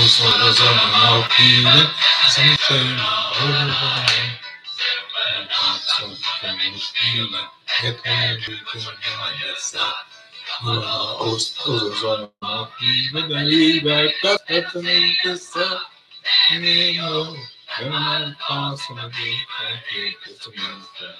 so the Sonne auf Liebe ist nicht schöner oder nein. So kann ich spielen, hätte ich gesagt. Nur Ost oder Sonne auf Liebe, der liebe Gott hätte nicht gesagt. Nemo, wenn man draußen geht, dann geht es zum Münster.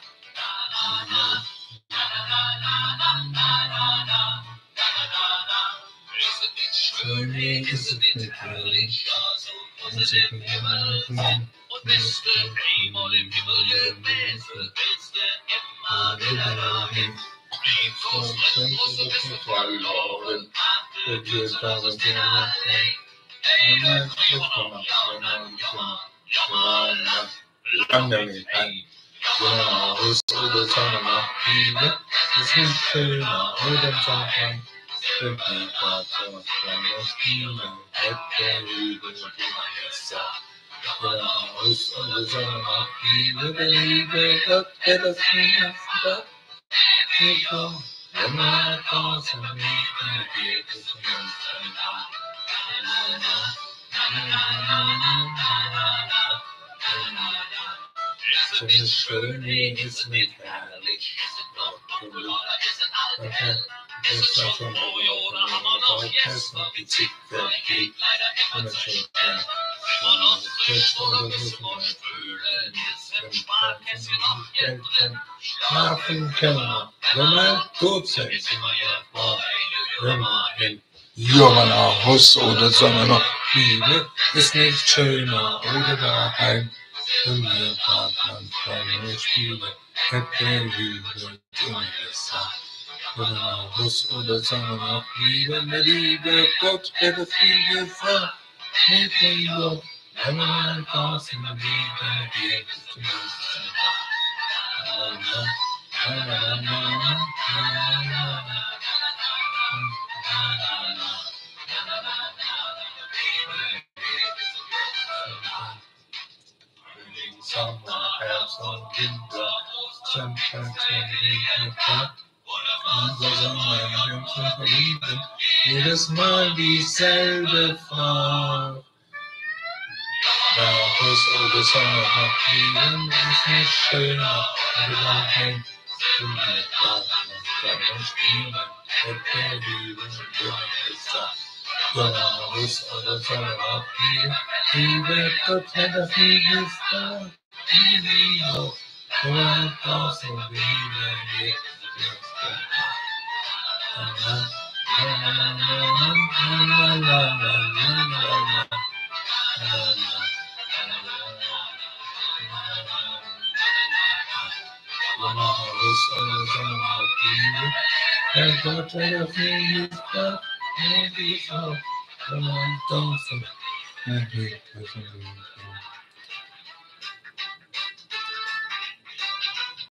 Schön ist es nicht herrlich, muss ich mich machen. Und bist du einmal im Himmel gewesen, willst du immer wieder hin. Die Fußball muss ich nicht verloren, für die ist das und die Nacht. Einmal Fußball, lange nicht ein. Ja, Ost oder Sonne nach Liebe, ist nicht schöner oder Sonne. Wenn die Vater kleine Spiele hätte Liebe gesagt. Ja, Ost oder Sonne nach Liebe, der liebe Gott hätte das nicht gesagt. Ich komm, wenn man draußen liegt, geht es um uns. Es ist schön, es ist nicht herrlich. Das ist schon da haben wir noch jetzt noch die Zicke, die leider schön immer noch frisch oder müssen wir fühlen. Jetzt im Sparkästchen noch Geld schlafen können wir. Wenn wir gut sind wir ja voll. Wenn wir hin. Ja, man, Haus oder Sonne noch Liebe ist nicht schöner oder daheim. Wenn wir Partnern kleine Spiele hätte Liebe immer gesagt. Wenn wir Haus oder Sonne noch Liebe, der liebe Gott hätte viel gesagt. Mit dem Gott, wenn wir draußen liegen, geht es zum nächsten Tag. Sommer, Herbst und Winter, Sommer, Winter, unser Sommer, wir uns verlieben, jedes Mal dieselbe Frau. Der Haus oder Sonne noch lieben, ist nicht schöner, aber daheim sind wir Partner, kleine Spiele, hätte Liebe gesagt. Ja, Haus oder Sonne noch liebe Gott hätte das nie gesagt. Liebe, wenn draußen Liebe geht, Gott hat das nie gesagt, wenn man draußen geht,